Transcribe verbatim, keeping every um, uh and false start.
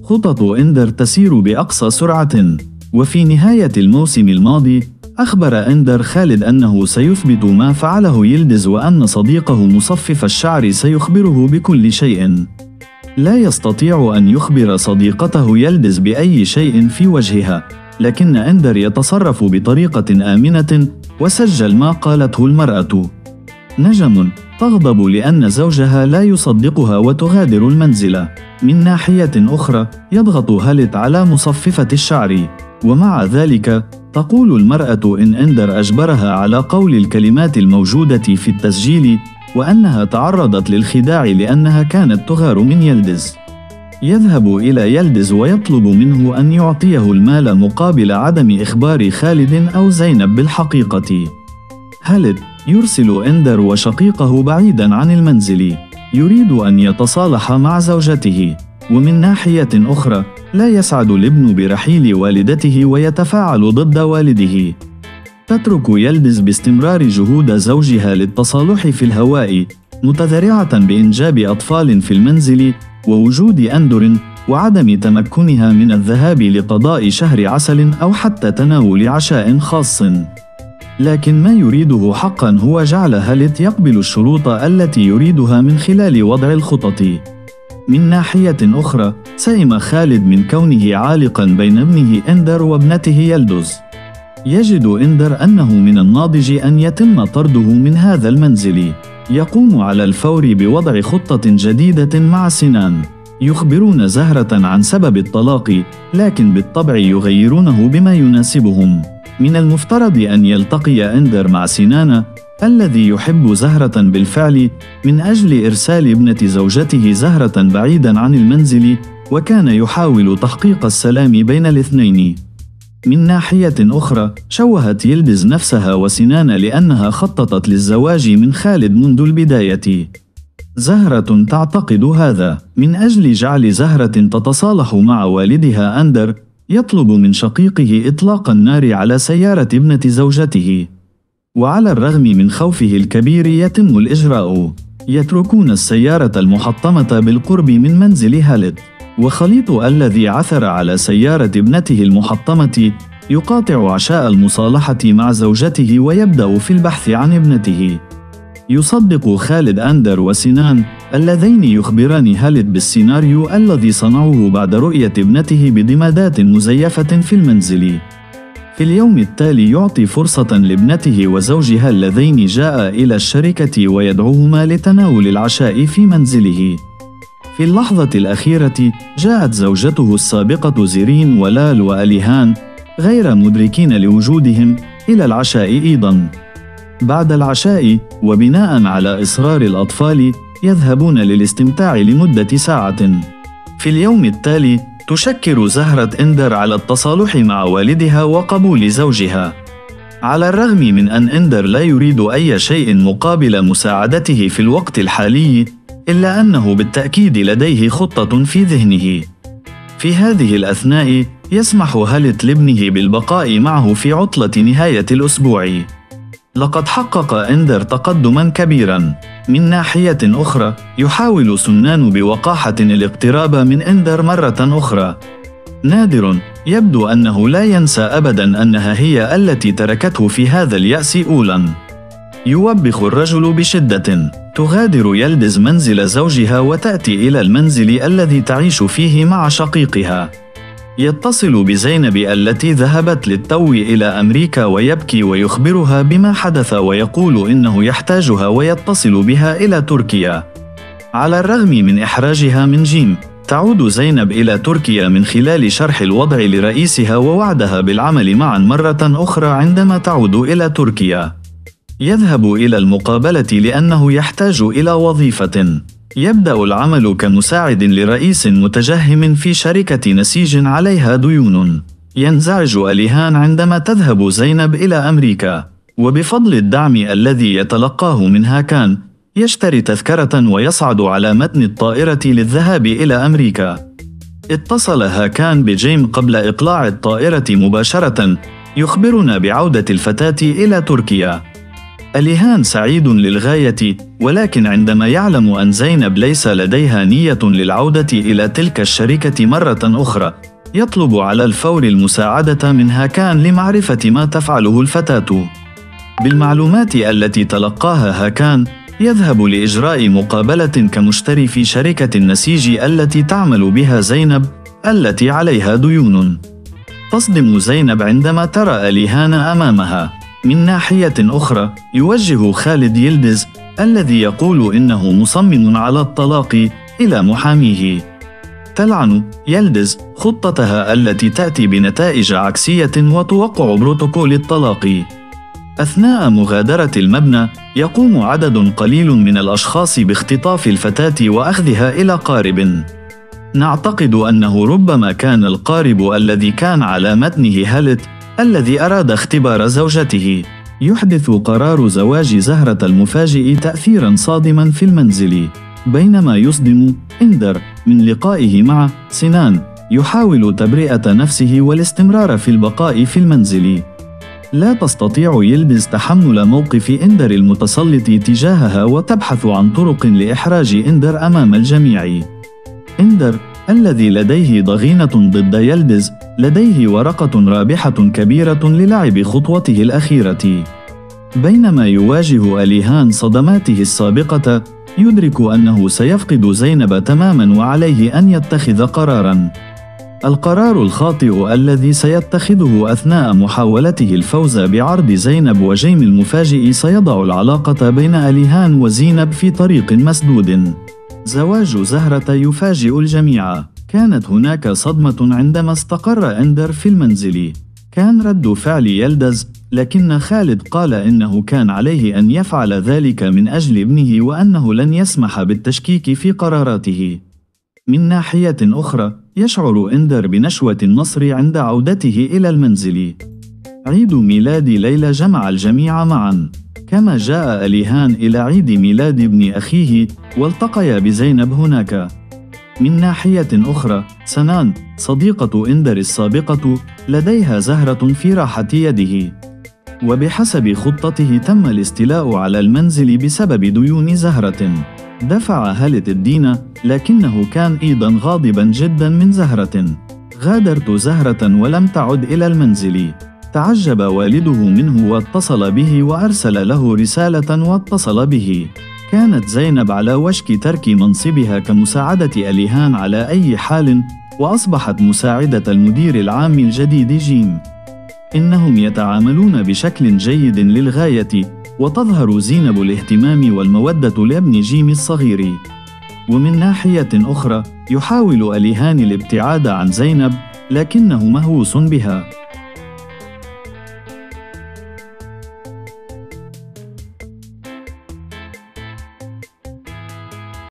خطط إندر تسير بأقصى سرعة، وفي نهاية الموسم الماضي أخبر إندر خالد أنه سيثبت ما فعله يلدز، وأن صديقه مصفف الشعر سيخبره بكل شيء. لا يستطيع أن يخبر صديقته يلدز بأي شيء في وجهها، لكن إندر يتصرف بطريقة آمنة وسجل ما قالته المرأة. نجم تغضب لأن زوجها لا يصدقها وتغادر المنزل. من ناحية أخرى يضغط هالت على مصففة الشعر، ومع ذلك تقول المرأة إن إندر أجبرها على قول الكلمات الموجودة في التسجيل، وأنها تعرضت للخداع لأنها كانت تغار من يلدز. يذهب إلى يلدز ويطلب منه أن يعطيه المال مقابل عدم إخبار خالد أو زينب بالحقيقة. هالت يرسل إندر وشقيقه بعيدا عن المنزل، يريد أن يتصالح مع زوجته. ومن ناحية أخرى لا يسعد الابن برحيل والدته ويتفاعل ضد والده. تترك يلدز باستمرار جهود زوجها للتصالح في الهواء، متذرعة بإنجاب أطفال في المنزل ووجود أندر، وعدم تمكنها من الذهاب لقضاء شهر عسل أو حتى تناول عشاء خاص. لكن ما يريده حقا هو جعل هالت يقبل الشروط التي يريدها من خلال وضع الخطط. من ناحية أخرى سئم خالد من كونه عالقا بين ابنه إندر وابنته يلدز. يجد إندر أنه من الناضج أن يتم طرده من هذا المنزل. يقوم على الفور بوضع خطة جديدة مع سنان. يخبرون زهرة عن سبب الطلاق، لكن بالطبع يغيرونه بما يناسبهم. من المفترض أن يلتقي إندر مع سنان الذي يحب زهرة بالفعل من أجل إرسال ابنة زوجته زهرة بعيدا عن المنزل، وكان يحاول تحقيق السلام بين الاثنين. من ناحية أخرى شوهت يلدز نفسها وسنان لأنها خططت للزواج من خالد منذ البداية. زهرة تعتقد هذا. من أجل جعل زهرة تتصالح مع والدها أندر يطلب من شقيقه إطلاق النار على سيارة ابنة زوجته، وعلى الرغم من خوفه الكبير يتم الإجراء. يتركون السيارة المحطمة بالقرب من منزل هالت، وخليط الذي عثر على سيارة ابنته المحطمة يقاطع عشاء المصالحة مع زوجته ويبدأ في البحث عن ابنته. يصدق خالد أندر وسنان اللذين يخبران هالت بالسيناريو الذي صنعوه بعد رؤية ابنته بضمادات مزيفة في المنزل. في اليوم التالي يعطي فرصة لابنته وزوجها اللذين جاء إلى الشركة ويدعوهما لتناول العشاء في منزله. في اللحظة الأخيرة جاءت زوجته السابقة زيرين ولال وأليهان غير مدركين لوجودهم إلى العشاء أيضا. بعد العشاء وبناء على إصرار الأطفال يذهبون للاستمتاع لمدة ساعة. في اليوم التالي تشكر زهرة إندر على التصالح مع والدها وقبول زوجها. على الرغم من أن إندر لا يريد أي شيء مقابل مساعدته في الوقت الحالي، إلا أنه بالتأكيد لديه خطة في ذهنه. في هذه الأثناء يسمح هالت لابنه بالبقاء معه في عطلة نهاية الأسبوع. لقد حقق إندر تقدما كبيرا. من ناحية أخرى يحاول سنان بوقاحة الاقتراب من إندر مرة أخرى. نادر يبدو أنه لا ينسى أبدا أنها هي التي تركته في هذا اليأس أولا. يوبخ الرجل بشدة. تغادر يلدز منزل زوجها وتأتي إلى المنزل الذي تعيش فيه مع شقيقها. يتصل بزينب التي ذهبت للتو إلى أمريكا ويبكي ويخبرها بما حدث، ويقول إنه يحتاجها ويتصل بها إلى تركيا. على الرغم من إحراجها من جيم، تعود زينب إلى تركيا من خلال شرح الوضع لرئيسها ووعدها بالعمل معا مرة أخرى عندما تعود إلى تركيا. يذهب إلى المقابلة لأنه يحتاج إلى وظيفة. يبدأ العمل كمساعد لرئيس متجهم في شركة نسيج عليها ديون. ينزعج أليهان عندما تذهب زينب إلى أمريكا، وبفضل الدعم الذي يتلقاه من هاكان يشتري تذكرة ويصعد على متن الطائرة للذهاب إلى أمريكا. اتصل هاكان بجيم قبل إقلاع الطائرة مباشرة يخبرنا بعودة الفتاة إلى تركيا. أليهان سعيد للغاية، ولكن عندما يعلم أن زينب ليس لديها نية للعودة إلى تلك الشركة مرة أخرى، يطلب على الفور المساعدة من هاكان لمعرفة ما تفعله الفتاة. بالمعلومات التي تلقاها هاكان، يذهب لإجراء مقابلة كمشتري في شركة النسيج التي تعمل بها زينب التي عليها ديون. تصدم زينب عندما ترى أليهان أمامها. من ناحية أخرى، يوجه خالد يلدز الذي يقول إنه مصمم على الطلاق إلى محاميه. تلعن يلدز خطتها التي تأتي بنتائج عكسية وتوقع بروتوكول الطلاق. أثناء مغادرة المبنى، يقوم عدد قليل من الأشخاص باختطاف الفتاة وأخذها إلى قارب. نعتقد أنه ربما كان القارب الذي كان على متنه هالت الذي أراد اختبار زوجته. يحدث قرار زواج زهرة المفاجئ تأثيراً صادماً في المنزل. بينما يصدم إندر من لقائه مع سنان، يحاول تبرئة نفسه والاستمرار في البقاء في المنزل. لا تستطيع يلدز تحمل موقف إندر المتسلط تجاهها وتبحث عن طرق لإحراج إندر أمام الجميع. إندر الذي لديه ضغينة ضد يلدز لديه ورقة رابحة كبيرة للعب خطوته الأخيرة. بينما يواجه أليهان صدماته السابقة، يدرك أنه سيفقد زينب تماماً وعليه أن يتخذ قراراً. القرار الخاطئ الذي سيتخذه أثناء محاولته الفوز بعرض زينب وجيم المفاجئ سيضع العلاقة بين أليهان وزينب في طريق مسدود. زواج زهرة يفاجئ الجميع. كانت هناك صدمة عندما استقر إندر في المنزل. كان رد فعل يلدز، لكن خالد قال إنه كان عليه أن يفعل ذلك من أجل ابنه وأنه لن يسمح بالتشكيك في قراراته. من ناحية أخرى، يشعر إندر بنشوة النصر عند عودته إلى المنزل. عيد ميلاد ليلى جمع الجميع معا، كما جاء أليهان إلى عيد ميلاد ابن أخيه والتقيا بزينب هناك. من ناحية أخرى، سنان صديقة إندر السابقة لديها زهرة في راحة يده، وبحسب خطته تم الاستيلاء على المنزل بسبب ديون زهرة. دفع هالت الدين، لكنه كان أيضا غاضبا جدا من زهرة. غادرت زهرة ولم تعد إلى المنزل. تعجب والده منه واتصل به وأرسل له رسالة واتصل به. كانت زينب على وشك ترك منصبها كمساعدة أليهان على أي حال، وأصبحت مساعدة المدير العام الجديد جيم. إنهم يتعاملون بشكل جيد للغاية، وتظهر زينب الاهتمام والمودة لابن جيم الصغير. ومن ناحية أخرى، يحاول أليهان الابتعاد عن زينب، لكنه مهووس بها.